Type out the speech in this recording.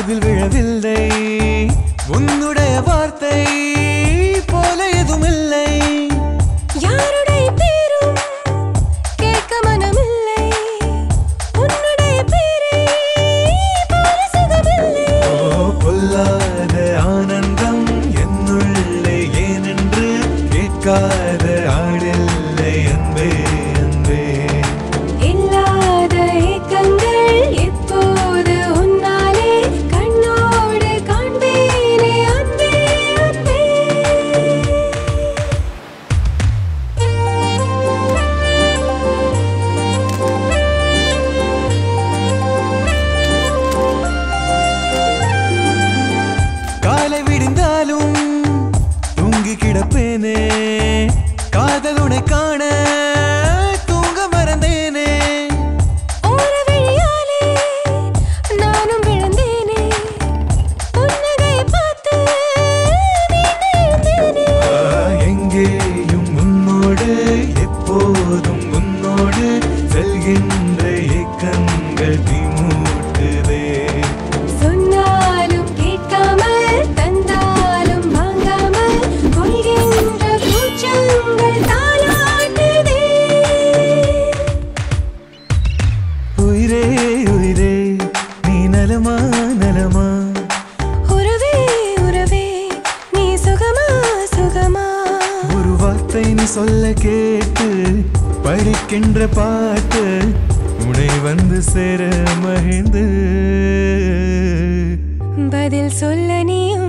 காதில் விழவில்லை உன்னுடைய வார்த்தை போல எதுமில்லை யாருடைய பேரும் கேட்க மனமில்லை உன்னுடைய பேரை போல சுகமில்லை பொல்லாத ஆனந்தம் என்னுள்ளே ஏனென்று கேட்காத ஆடில்லை அன்பே அன்பே இல்லாத ஏக்கங்கள் எப்போது உன்னாலே கண்ணோடு காண்பேனே அன்பே அன்பே காலை விடிந்தாலும் தூங்கி கிடப்பேனே காதல் உன்னை காண தூங்க மறந்தேனே ஓர விழியாலே நானும் விழுந்தேனே புன்னகை பார்த்து மீண்டு எழுந்தேனே எங்கேயும் உன்னோடு எப்போதும் உன்னோடு செல்கின்ற ஏக்கங்கள் தீமூட்டுதே சொன்னாலும் கேட்காமல் தந்தாலும் வாங்காமல் கொள்கின்ற கூச்சங்கள் தாலாட்டுதே உயிரே உயிரே நீ நலமா நலமா உறவே உறவே நீ சுகமா சுகமா ஒரு வார்த்தை நீ சொல்ல கேட்டு படிக்கின்ற பாட்டு உனை வந்து சேர மகிழ்ந்து பதில் சொல்ல நீ